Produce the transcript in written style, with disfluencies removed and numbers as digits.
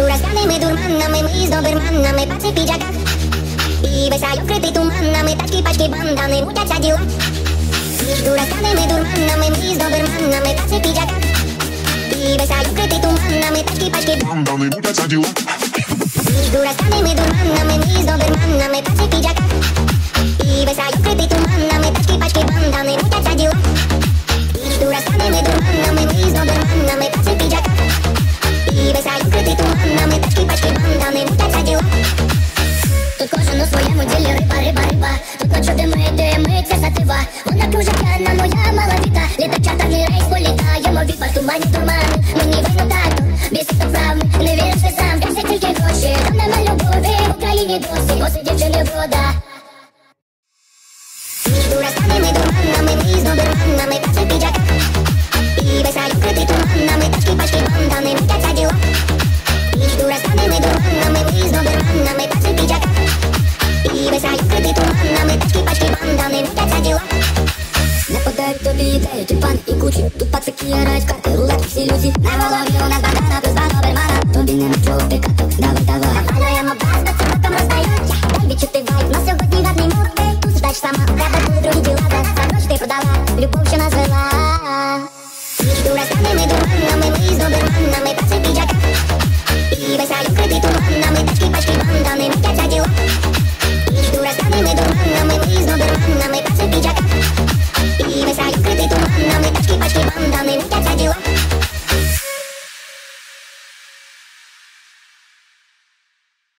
розп'яними дурманами, ми з доберманами, паци в піджаках. І висяють вкриті туманами, тачки, пачки, бандани, мутяться діла. Між розп'яними дурманами, ми з доберманами, паци в піджаках. І висяють вкриті туманами, тачки, пачки, бандани, мутяться діла. Між розп'яними дурманами, ми з доберманами, паци в піджаках. І висяють вкриті туманами, тачки, пачки, бандани, мутяться діла. Між розп'яними дурманами, ми з доберманами, паци в піджаках. І висяють вкриті туманами, тачки, пачки, бандани, мутяться діла. Тут кожен у своєму ділі риба, риба, риба. Тут ночу дими, це сатива. Вона кружа п'яна, моя маловіта. Літак чартерний рейс, політаємо від тумані туману. Мені видно тату, бісить то правми. Не віриш ти сам, кайся тільки гроші. Там нема любові, в Україні досі. Оси дівчини вода. Між розп'яними дурманами, ми з доберманами, паци в піджаках. І висяють вкриті туманами, тачки, пачки, бандани, мутяться діла. Між розп'яними дурманами, ми з доберманами, паци в піджаках. І висяють вкриті туманами, тачки, пачки, бандани, мутяться діла. Не подають тобі ідеї, тюльпан і кучі. Тут пацики грають в карти, рулетки, всі люсі. На голові у нас бандана, плюс два добермана. Тобі не нічого втикати, давай, давай. Запалюємо бас, до цього там роздають. Дай відчути вайб, на сьогодні гарний мод. Ти тут ждаш сама, у тебе тут другі діла.